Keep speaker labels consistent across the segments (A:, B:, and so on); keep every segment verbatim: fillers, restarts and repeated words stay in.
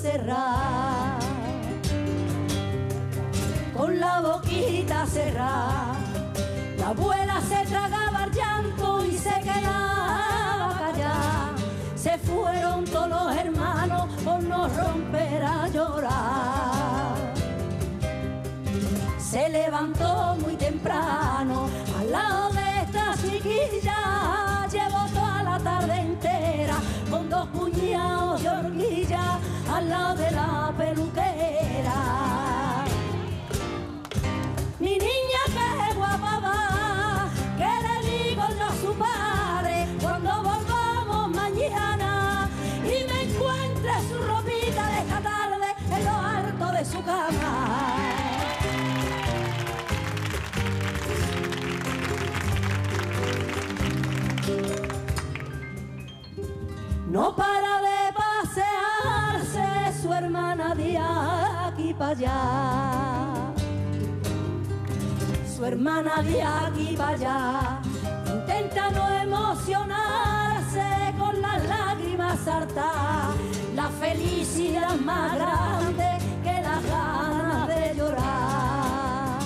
A: cerrada, con la boquita cerrada. La abuela se tragaba el llanto y se quedaba callada. Se fueron todos los hermanos por no romper a llorar. Se levantó muy temprano al lado de esta chiquilla. Llevó toda la tarde entera con dos puñados de horquilla al lado de la peluquera. Mi niña que guapa va, que le digo yo a su padre cuando volvamos mañana y me encuentre su ropita de esta tarde en lo alto de su cama. No para de pasearse su hermana de aquí para allá. Su hermana de aquí para allá intenta no emocionarse con las lágrimas hartas. La felicidad más grande que las ganas de llorar.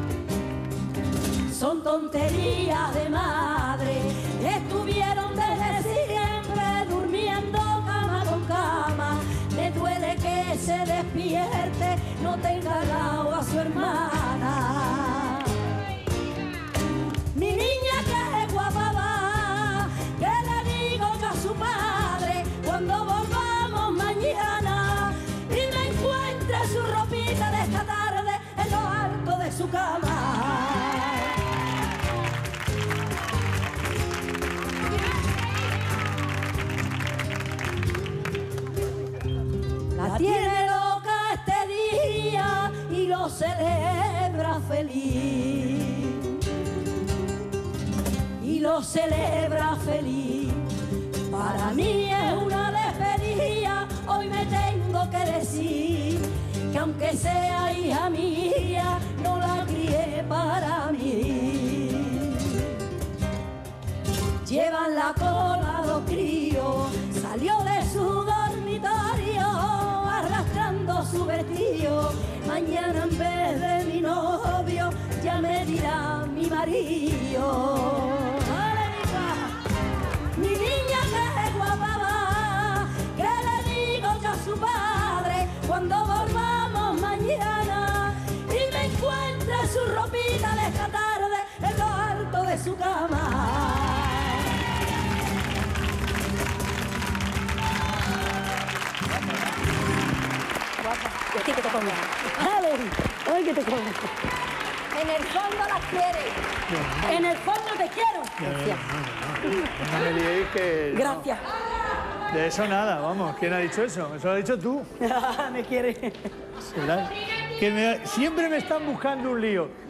A: Son tonterías de madre, estuvieron desde siempre durmiendo cama con cama. Le duele que se despierte, no tenga al lado a su hermana. Mi niña que guapa va, que le digo yo a su padre cuando volvamos mañana y me encuentre su ropita de esta tarde en lo alto de su cama. La tiene loca este día y lo celebra feliz. Y lo celebra feliz. Para mí es una despedida, hoy me tengo que decir que aunque sea hija mía, no la crié para mí. Llevan la cola dos críos, salió de su dormitorio arrastrando su vestido. Mañana en vez de mi novio ya me dirá mi marido. Mi niña que guapa va, que le digo yo a su padre cuando volvamos mañana y me encuentre su ropita de esta tarde en lo alto de su cama.
B: ¿Y a ti que te ponga? ¡Ay, que te ponga!
A: En el fondo las quieres. En el fondo te quiero.
B: Gracias.
C: No me liéis que...
B: Gracias.
C: No. De eso nada, vamos. ¿Quién ha dicho eso? Eso lo has dicho tú.
B: Me quiere.
C: ¿Será? Que me... Siempre me están buscando un lío.